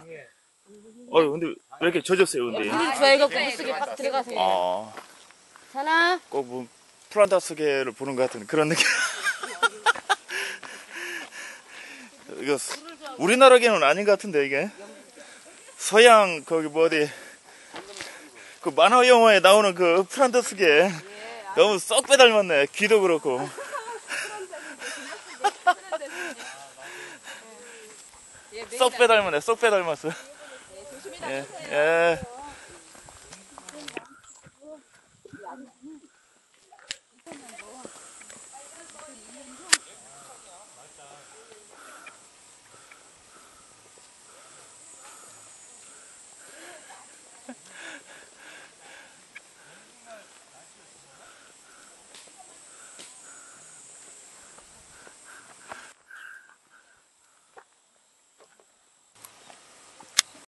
근데 왜 이렇게 젖었어요, 근데? 물이 좋아해갖고 물속에 팍 들어가세요. 사나? 꼭 뭐, 플란타스계를 보는 것 같은 그런 느낌. 이거, 우리나라계는 아닌 것 같은데, 이게. 서양, 거기 뭐 어디, 그 만화 영화에 나오는 그 플란타스계. 너무 쏙 빼닮았네. 귀도 그렇고. 쏙 빼닮았네. 쏙 빼닮았어. 조심히 예, 다니세요. 예.